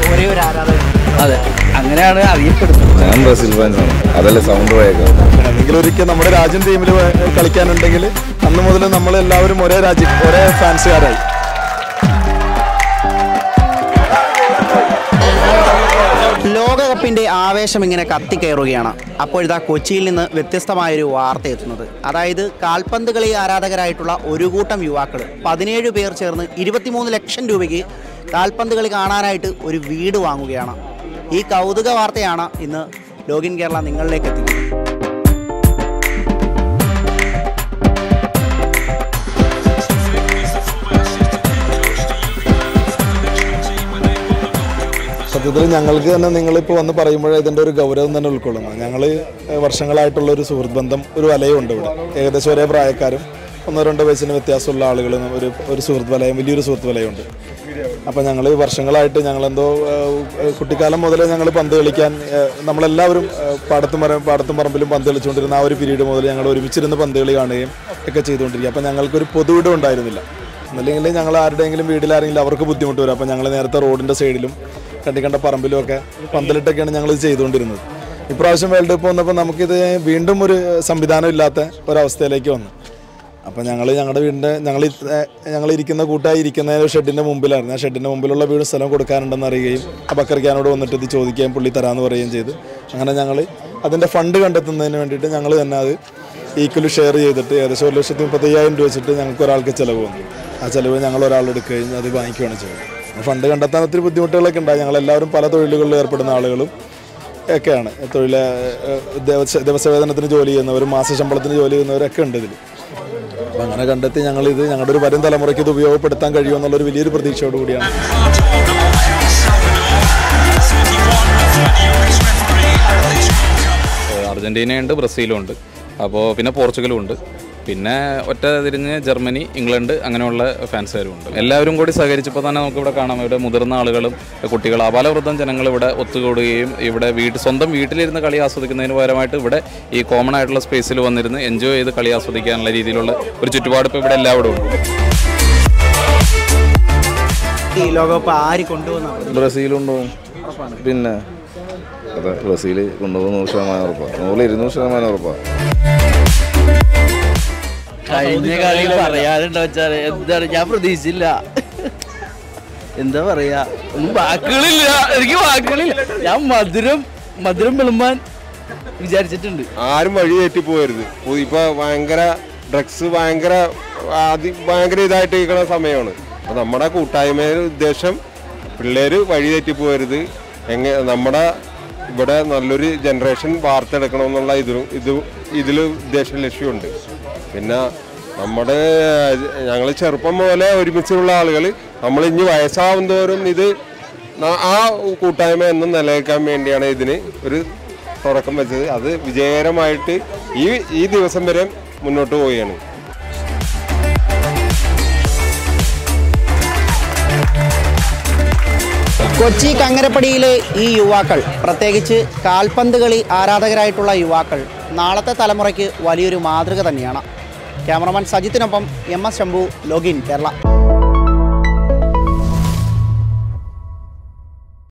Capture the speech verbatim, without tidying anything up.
ഒരേ ഒരു ആരാധകൻ. അതെ, അങ്ങനെയാണ് അറിയപ്പെടുന്നത്. ഞാൻ ബ്രസീൽ ഫാൻസാണ്. അതല്ലേ സൗണ്ട് പോയേക്കാം. എന്തെങ്കിലും ഒരിക്കൽ നമ്മുടെ രാജ്യം ടീമിൽ കളിക്കാനുണ്ടെങ്കിൽ അന്ന് മുതൽ നമ്മൾ എല്ലാവരും ഒരേ രാജ്യം ഒരേ ഫാൻസുകാരായി. ലോകകപ്പിന്റെ ആവേശം ഇങ്ങനെ കത്തിക്കയറുകയാണ്. അപ്പോഴിതാ കൊച്ചിയിൽ നിന്ന് വ്യത്യസ്തമായൊരു വാർത്ത എത്തുന്നത്. അതായത് കാൽപന്ത് കളി ആരാധകരായിട്ടുള്ള ഒരു കൂട്ടം യുവാക്കൾ പതിനേഴ് പേർ ചേർന്ന് ഇരുപത്തിമൂന്ന് ലക്ഷം രൂപയ്ക്ക് കാൽപന്ത് കളി കാണാനായിട്ട് ഒരു വീട് വാങ്ങുകയാണ്. ഈ കൗതുക വാർത്തയാണ് ഇന്ന് ലോഗിൻ കേരള നിങ്ങളിലേക്ക് എത്തിക്കുന്നത്. സത്യത്തിൽ ഞങ്ങൾക്ക് തന്നെ നിങ്ങളിപ്പോൾ വന്ന് പറയുമ്പോഴേ ഇതിൻ്റെ ഒരു ഗൗരവം തന്നെ ഉൾക്കൊള്ളുന്നു. ഞങ്ങൾ വർഷങ്ങളായിട്ടുള്ള ഒരു സുഹൃത്ത് ബന്ധം, ഒരു വലയുണ്ട് ഇവിടെ. ഏകദേശം ഒരേ പ്രായക്കാരും ഒന്നോ രണ്ടോ വയസ്സിന് വ്യത്യാസമുള്ള ആളുകളും ഒരു ഒരു സുഹൃത്ത് വലയം, വലിയൊരു സുഹൃത്ത് വലയുണ്ട്. അപ്പോൾ ഞങ്ങൾ വർഷങ്ങളായിട്ട് ഞങ്ങളെന്തോ കുട്ടിക്കാലം മുതലേ ഞങ്ങൾ പന്ത് കളിക്കാൻ നമ്മളെല്ലാവരും പാടത്തും മരം പാടത്തും പറമ്പിലും പന്ത് കളിച്ചുകൊണ്ടിരുന്ന ആ ഒരു പീരീഡ് മുതൽ ഞങ്ങൾ ഒരുമിച്ചിരുന്ന് പന്ത് കളി കാണുകയും ഒക്കെ ചെയ്തുകൊണ്ടിരിക്കുക. അപ്പോൾ ഞങ്ങൾക്കൊരു പൊതുവിടം ഉണ്ടായിരുന്നില്ല. അല്ലെങ്കിൽ ഞങ്ങൾ ആരുടെയെങ്കിലും വീട്ടിലാരെങ്കിലും അവർക്ക് ബുദ്ധിമുട്ട് വരും. അപ്പോൾ ഞങ്ങൾ നേരത്തെ റോഡിൻ്റെ സൈഡിലും കണ്ടി കണ്ട പറമ്പിലും ഒക്കെ പന്തലിട്ടൊക്കെയാണ് ഞങ്ങൾ ഇത് ചെയ്തുകൊണ്ടിരുന്നത്. ഇപ്രാവശ്യം വേൾഡ് കപ്പ് വന്നപ്പോൾ നമുക്കിത് വീണ്ടും ഒരു സംവിധാനം ഇല്ലാത്ത ഒരവസ്ഥയിലേക്ക് വന്നു. അപ്പോൾ ഞങ്ങൾ ഞങ്ങളുടെ വീടിൻ്റെ ഞങ്ങൾ ഞങ്ങൾ ഇരിക്കുന്ന കൂട്ടായി ഇരിക്കുന്ന ഷെഡിൻ്റെ മുമ്പിലായിരുന്നു. ആ ഷെഡിൻ്റെ മുമ്പിലുള്ള വീട് സ്ഥലം കൊടുക്കാനുണ്ടെന്ന് അറിയുകയും ആ ബക്കറിക്കാനോട് വന്നിട്ട് ഇത് ചോദിക്കുകയും പുള്ളി തരാമെന്ന് പറയുകയും ചെയ്ത് അങ്ങനെ ഞങ്ങൾ അതിൻ്റെ ഫണ്ട് കണ്ടെത്തുന്നതിന് വേണ്ടിയിട്ട് ഞങ്ങൾ തന്നെ അത് ഈക്വലി ഷെയർ ചെയ്തിട്ട് ഏകദേശം ഒരു ലക്ഷത്തി മുപ്പത്തയ്യായിരം രൂപ വെച്ചിട്ട് ഞങ്ങൾക്ക് ഒരാൾക്ക് ചിലവ് വന്നു. ആ ചിലവ് ഞങ്ങൾ ഒരാളെടുക്കുകയും അത് വാങ്ങിക്കുകയാണ് ചെയ്യുന്നത്. ഫണ്ട് കണ്ടെത്താൻ ഒത്തിരി ബുദ്ധിമുട്ടുകളൊക്കെ ഉണ്ടായി. ഞങ്ങളെല്ലാവരും പല തൊഴിലുകളിൽ ഏർപ്പെടുന്ന ആളുകളും ഒക്കെയാണ്. തൊഴിൽ ദിവസവേതനത്തിന് ജോലി ചെയ്യുന്നവരും മാസശമ്പളത്തിന് ജോലി ചെയ്യുന്നവരൊക്കെ ഉണ്ട് ഇതിൽ. അപ്പം അങ്ങനെ കണ്ടെത്തി ഞങ്ങളിത് ഞങ്ങളുടെ ഒരു വരും തലമുറയ്ക്ക് ഇത് ഉപയോഗപ്പെടുത്താൻ കഴിയുമെന്നുള്ളൊരു വലിയൊരു പ്രതീക്ഷയോട് കൂടിയാണ്. അർജൻറ്റീനയുണ്ട്, ബ്രസീലും ഉണ്ട്, അപ്പോൾ പിന്നെ പോർച്ചുഗലും ഉണ്ട്, പിന്നെ ഒറ്റ തിരിഞ്ഞ് ജർമ്മനി, ഇംഗ്ലണ്ട് അങ്ങനെയുള്ള ഫാൻസുകാരും ഉണ്ട്. എല്ലാവരും കൂടി സഹകരിച്ചപ്പോൾ തന്നെ നമുക്കിവിടെ കാണാം. ഇവിടെ മുതിർന്ന ആളുകളും കുട്ടികൾ അപാലവൃദ്ധം ജനങ്ങൾ ഇവിടെ ഒത്തുകൂടുകയും ഇവിടെ വീട്ടിൽ സ്വന്തം വീട്ടിലിരുന്ന് കളി ആസ്വദിക്കുന്നതിന് പകരമായിട്ട് ഇവിടെ ഈ കോമൺ ആയിട്ടുള്ള സ്പേസിൽ വന്നിരുന്ന് എൻജോയ് ചെയ്ത് കളി ആസ്വദിക്കാനുള്ള രീതിയിലുള്ള ഒരു ചുറ്റുപാട് ഇപ്പോൾ ഇവിടെ എല്ലാവരും ഉണ്ട്. ഈ ലോകകപ്പ് ആര് കൊണ്ടുപോകുന്ന? ബ്രസീൽ കൊണ്ടുപോകും. പിന്നെ അതെ, ബ്രസീൽ കൊണ്ടുപോകും. നൂറ് ശതമാനം ഉറപ്പാണ്. നൂറിൽ ഇരുന്നൂറ് ശതമാനം ഉറപ്പാണ്. കഴിഞ്ഞ കളി പറയാനുണ്ടോ വെച്ചാൽ എന്താണ്, ഞാൻ പ്രതീക്ഷിച്ചില്ല. എന്താ പറയാ, ഒന്നും വാക്കുകളില്ല, എനിക്ക് വാക്കുകളില്ല. ഞാൻ മധുരം മധുരം വിളമ്പാൻ വിചാരിച്ചിട്ടുണ്ട്. ആരും വഴി തെറ്റിപ്പോകരുത്. ഇപ്പൊ ഭയങ്കര ഡ്രഗ്സ് ഭയങ്കര അതി ഭയങ്കര ഇതായിട്ട് ഇരിക്കുന്ന സമയമാണ്. അപ്പോൾ നമ്മുടെ കൂട്ടായ്മയുടെ ഉദ്ദേശം പിള്ളേർ വഴി തെറ്റിപ്പോകരുത്. എങ്ങനെ നമ്മുടെ ഇവിടെ നല്ലൊരു ജനറേഷൻ വാർത്തെടുക്കണമെന്നുള്ള ഇതിലും ഇത് ഇതിൽ ഉദ്ദേശ ലക്ഷ്യമുണ്ട്. പിന്നെ നമ്മുടെ ഞങ്ങൾ ചെറുപ്പം മുതലേ ഒരുമിച്ചുള്ള ആളുകൾ നമ്മൾ ഇനി വയസ്സാവും തോറും ഇത് ആ കൂട്ടായ്മ എന്നും നിലനിൽക്കാൻ വേണ്ടിയാണ് ഇതിന് ഒരു തുടക്കം വെച്ചത്. അത് വിജയകരമായിട്ട് ഈ ഈ ദിവസം വരെ മുന്നോട്ട് പോവുകയാണ്. കൊച്ചി കങ്ങരപ്പടിയിലെ ഈ യുവാക്കൾ, പ്രത്യേകിച്ച് കാൽപന്ത് കളി ആരാധകരായിട്ടുള്ള യുവാക്കൾ നാളത്തെ തലമുറയ്ക്ക് വലിയൊരു മാതൃക തന്നെയാണ്. ക്യാമറമാൻ സജിത്തിനൊപ്പം M S Shambhu, login Kerala.